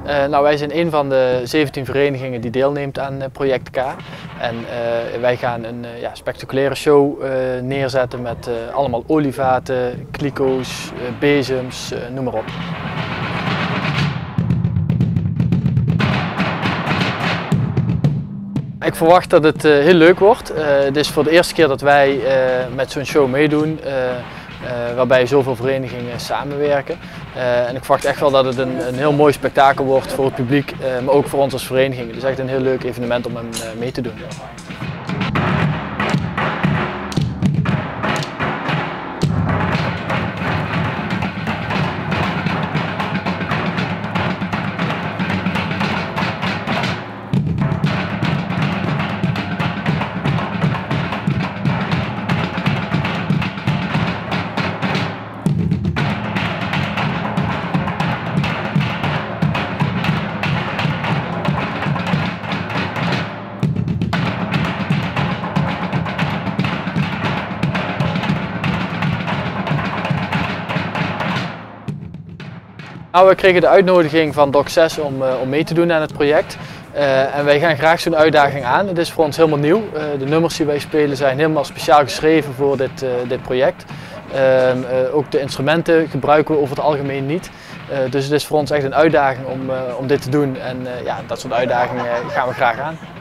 Nou, wij zijn een van de 17 verenigingen die deelneemt aan Project K. En wij gaan een spectaculaire show neerzetten met allemaal olievaten, kliko's, bezems, noem maar op. Ik verwacht dat het heel leuk wordt. Het is voor de eerste keer dat wij met zo'n show meedoen, waarbij zoveel verenigingen samenwerken. En ik verwacht echt wel dat het een heel mooi spektakel wordt voor het publiek, maar ook voor ons als vereniging. Het is echt een heel leuk evenement om hem mee te doen. Nou, we kregen de uitnodiging van DOC6 om mee te doen aan het project. En wij gaan graag zo'n uitdaging aan. Het is voor ons helemaal nieuw. De nummers die wij spelen zijn helemaal speciaal geschreven voor dit project. Ook de instrumenten gebruiken we over het algemeen niet. Dus het is voor ons echt een uitdaging om dit te doen. En dat soort uitdagingen gaan we graag aan.